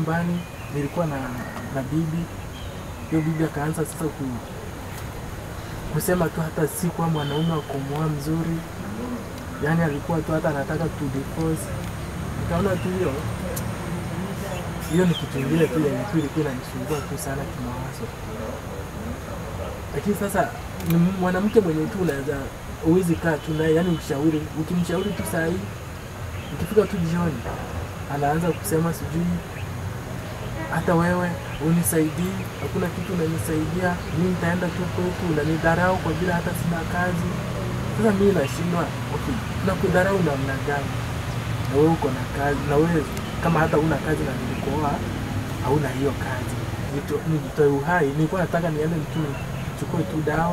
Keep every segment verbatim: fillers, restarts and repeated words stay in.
nyumbani, nilikuwa na na bibi. Hiyo bibi akaanza sasa ku, kusema tu hata si kwa mwanaume wa kumwoa mzuri. Yaani alikuwa tu hata anataka tu divorce. Nikaona tu hiyo hiyo ni kitu kingine tu yenye tu ilikuwa inanisumbua tu sana kimawazo. Lakini sasa mwanamke mwenye tu unaweza uwezi kaa tu naye, yani ushauri, ukimshauri tu saa hii, ukifika tu jioni anaanza kusema sijui hata wewe unisaidii, hakuna kitu unanisaidia, mimi nitaenda tu kwetu, unanidharau kwa bila hata sina kazi. Sasa mimi nashindwa, okay, nakudharau namna gani? Na wewe uko na kazi, na wewe kama hata una kazi na nilikuoa hauna hiyo kazi. Nito nitoe uhai, nilikuwa nataka niende mtu chukue tu dawa.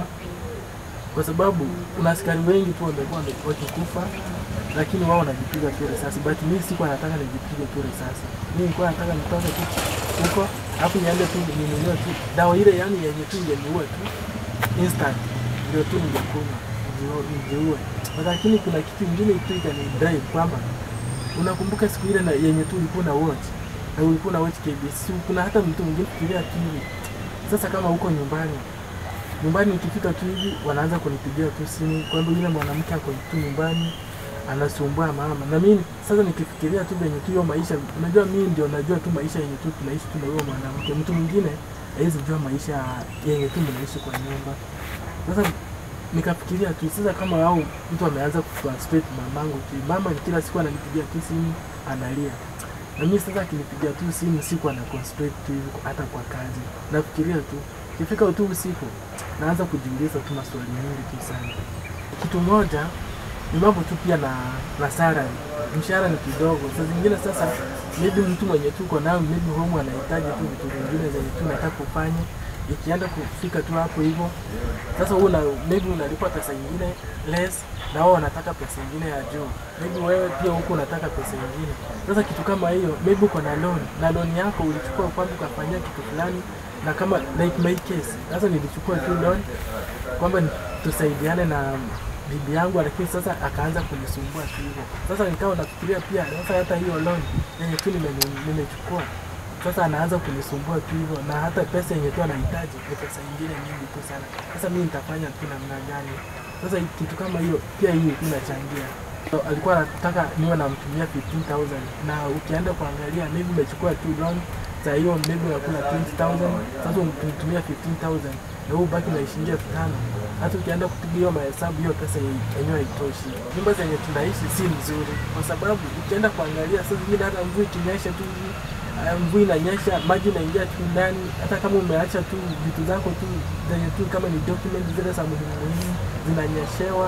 Kwa sababu kuna askari wengi tu wamekuwa wakikufa, lakini wao wanajipiga tu risasi. But mimi sikuwa nataka nijipige tu risasi. Mimi nilikuwa nataka nitoke tu huko, hapo niende tu ninunue tu dawa ile, yani yenye tu ingeniua tu instant, ndio tu ningekunywa nijiue. Lakini kuna kitu kingine tu ikani drive kwamba unakumbuka siku ile na yenye tu ulikuwa na watch na ulikuwa na watch K B C, kuna hata mtu mwingine fikiria T V. Sasa kama uko nyumbani nyumbani nikifika tu hivi wanaanza kunipigia tu simu kwamba yule mwanamke ako tu nyumbani anasumbua mama. Na mimi sasa nikifikiria tu venye tu hiyo maisha, unajua mimi ndio najua tu maisha yenye tu tunaishi tu na huyo mwanamke. Mtu mwingine hawezi jua maisha yenye tu mnaishi kwa nyumba. Sasa nikafikiria tu sasa kama wao mtu ameanza kufrustrate mamangu tu, mama kila siku ananipigia tu simu analia. Na mimi sasa akinipigia tu simu siku ana concentrate tu hata kwa kazi. Nafikiria tu kifika tu usiku naanza kujiuliza tu maswali mengi tu sana. Kitu moja ni mambo tu pia na na sara. Mshahara ni kidogo. Sasa zingine sasa maybe mtu mwenye tuko nao maybe home anahitaji tu vitu vingine zenye tu nataka kufanya. Ikienda kufika tu hapo hivyo, sasa una maybe unalipa pesa nyingine less na wao wanataka pesa nyingine ya juu. Maybe wewe pia huko unataka pesa nyingine. Sasa kitu kama hiyo, maybe uko na loan, na loan yako ulichukua kwamba ukafanyia kitu fulani, na kama like my case, sasa nilichukua tu loan kwamba tusaidiane na bibi yangu, lakini sasa akaanza kunisumbua tu hivyo. Sasa nikawa nafikiria pia sasa hata hiyo loan yenye tu nimechukua sasa anaanza kunisumbua tu hivyo, na hata pesa yenye tu anahitaji ni pesa nyingine nyingi tu sana. Sasa mimi nitafanya tu namna gani? Sasa kitu kama hiyo pia hiyo inachangia. So, alikuwa anataka niwe namtumia fifteen thousand, na ukienda kuangalia maybe umechukua tu loan za hiyo maybe unakula twenty thousand, sasa umtumia fifteen thousand na wewe baki na shilingi elfu tano. Hata ukienda kupiga hiyo mahesabu hiyo pesa yenyewe haitoshi. Nyumba zenye tunaishi si nzuri kwa sababu ukienda kuangalia sasa zingine hata mvua ikinyesha tu mvua inanyesha, maji inaingia tu ndani. Hata kama umeacha tu vitu zako tu zenye tu kama ni document zile za muhimu muhimu zinanyeshewa,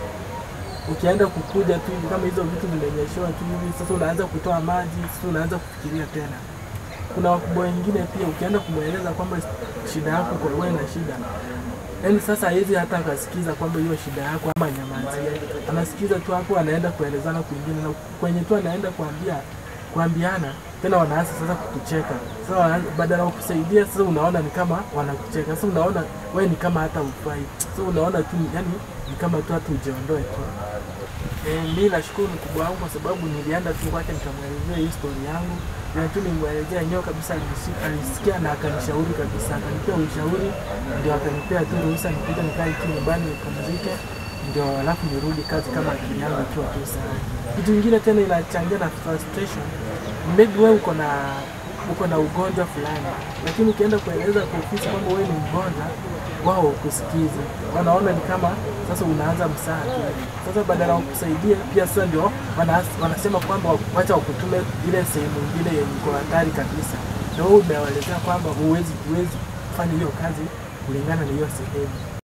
ukienda kukuja tu kama hizo vitu zimenyeshewa tu hivi, sasa unaanza kutoa maji, sasa unaanza kufikiria tena. Kuna wakubwa wengine pia ukienda kumweleza kwamba shida yako kwa wewe na shida, yaani sasa hizi hata akasikiza kwamba hiyo shida yako ama nyamazie, anasikiza tu hapo, anaenda kuelezana kwingine, na kwenye tu anaenda kuambia kuambiana tena wanaanza sasa kukucheka. Sasa badala ya kukusaidia sasa unaona ni kama wanakucheka. Sasa unaona wewe ni kama hata ufai. Sasa unaona tu yani ni kama tu hata ujiondoe tu. Eh, mimi nashukuru mkubwa wangu kwa sababu nilienda tu kwake nikamwelezea historia yangu. Na tu nimwelezea nyo kabisa, alisikia na akanishauri kabisa. Akanipea ushauri, ndio akanipea tu ruhusa nipige nikae tu nyumbani nipumzike, ndio alafu nirudi kazi kama akili yangu ikiwa tu sawa. Kitu kingine tena inachangia na frustration. Maybe wewe uko na uko na ugonjwa fulani, lakini ukienda kueleza kwa ofisi kwamba wewe ni mgonjwa, wao kusikiza. Wanaona ni kama sasa unaanza msaada. Sasa badala ya kukusaidia pia sasa ndio wanasema kwamba wacha wakutume ile sehemu nyingine yenye iko hatari kabisa. Na wewe umewaelezea kwamba huwezi huwezi kufanya hiyo kazi kulingana na hiyo sehemu.